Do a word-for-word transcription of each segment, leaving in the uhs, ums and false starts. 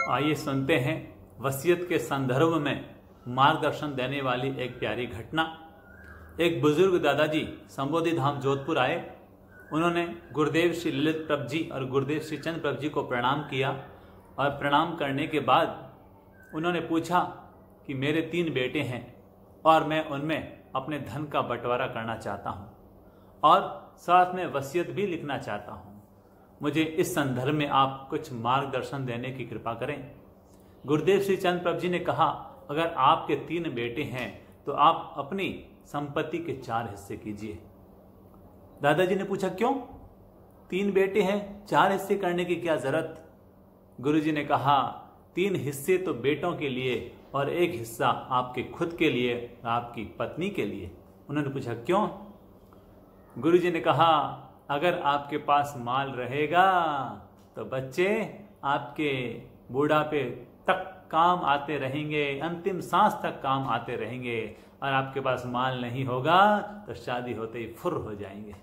आइए सुनते हैं वसीयत के संदर्भ में मार्गदर्शन देने वाली एक प्यारी घटना। एक बुजुर्ग दादाजी संबोधि धाम जोधपुर आए। उन्होंने गुरुदेव श्री ललित प्रभ जी और गुरुदेव श्री चंद्र प्रभ जी को प्रणाम किया और प्रणाम करने के बाद उन्होंने पूछा कि मेरे तीन बेटे हैं और मैं उनमें अपने धन का बंटवारा करना चाहता हूं और साथ में वसीयत भी लिखना चाहता हूं। मुझे इस संदर्भ में आप कुछ मार्गदर्शन देने की कृपा करें। गुरुदेव श्री चंद्र प्रभ जी ने कहा, अगर आपके तीन बेटे हैं तो आप अपनी संपत्ति के चार हिस्से कीजिए। दादाजी ने पूछा, क्यों? तीन बेटे हैं, चार हिस्से करने की क्या जरूरत? गुरुजी ने कहा, तीन हिस्से तो बेटों के लिए और एक हिस्सा आपके खुद के लिए, आपकी पत्नी के लिए। उन्होंने पूछा, क्यों? गुरुजी ने कहा, अगर आपके पास माल रहेगा तो बच्चे आपके बुढ़ापे तक काम आते रहेंगे, अंतिम सांस तक काम आते रहेंगे, और आपके पास माल नहीं होगा तो शादी होते ही फुर हो जाएंगे।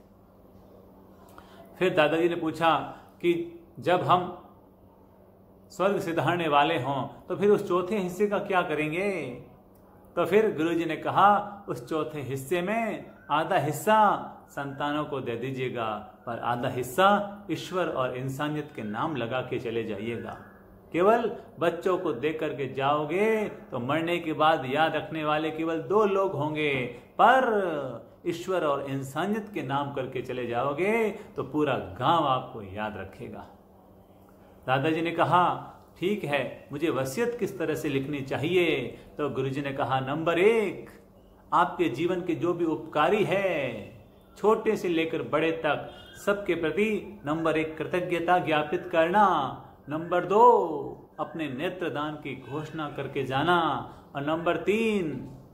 फिर दादाजी ने पूछा कि जब हम स्वर्ग सिधारने वाले हों तो फिर उस चौथे हिस्से का क्या करेंगे? तो फिर गुरुजी ने कहा, उस चौथे हिस्से में आधा हिस्सा संतानों को दे दीजिएगा, पर आधा हिस्सा ईश्वर और इंसानियत के नाम लगा के चले जाइएगा। केवल बच्चों को दे करके जाओगे तो मरने के बाद याद रखने वाले केवल दो लोग होंगे, पर ईश्वर और इंसानियत के नाम करके चले जाओगे तो पूरा गांव आपको याद रखेगा। दादाजी ने कहा, ठीक है, मुझे वसीयत किस तरह से लिखनी चाहिए? तो गुरुजी ने कहा, नंबर एक, आपके जीवन के जो भी उपकारी है, छोटे से लेकर बड़े तक, सबके प्रति नंबर एक कृतज्ञता ज्ञापित करना। नंबर दो, अपने नेत्रदान की घोषणा करके जाना। और नंबर तीन,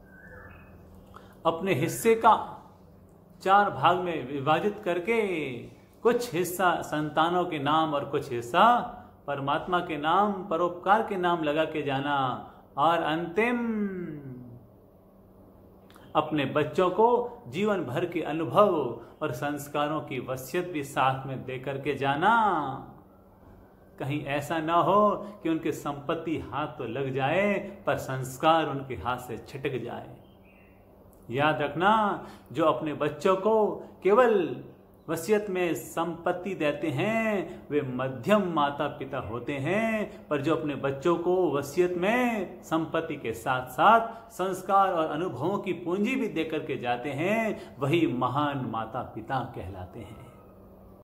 अपने हिस्से का चार भाग में विभाजित करके कुछ हिस्सा संतानों के नाम और कुछ हिस्सा परमात्मा के नाम, परोपकार के नाम लगा के जाना। और अंतिम, अपने बच्चों को जीवन भर के अनुभव और संस्कारों की वसीयत भी साथ में दे करके जाना। कहीं ऐसा ना हो कि उनकी संपत्ति हाथ तो लग जाए पर संस्कार उनके हाथ से छिटक जाए। याद रखना, जो अपने बच्चों को केवल वसीयत में संपत्ति देते हैं वे मध्यम माता पिता होते हैं, पर जो अपने बच्चों को वसीयत में संपत्ति के साथ साथ संस्कार और अनुभवों की पूंजी भी देकर के जाते हैं वही महान माता पिता कहलाते हैं।